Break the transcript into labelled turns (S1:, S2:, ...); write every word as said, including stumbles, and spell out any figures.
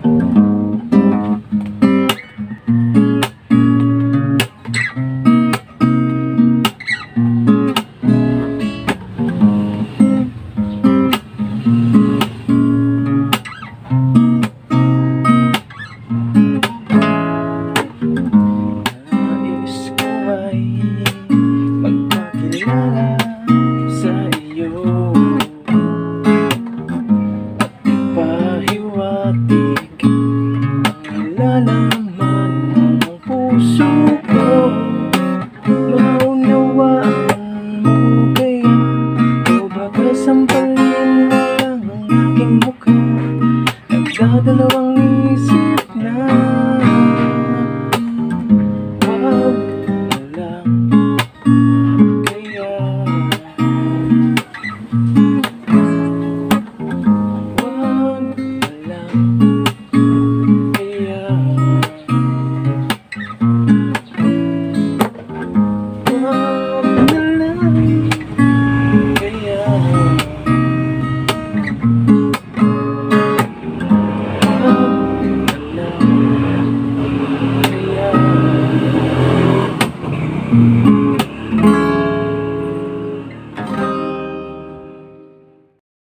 S1: Magpakilala sa iyo at ipahiwatig ang nilalaman ng puso ko. Maunawaan mo kaya o baka sampalin mo lang ang aking mukha? Nagdadalawa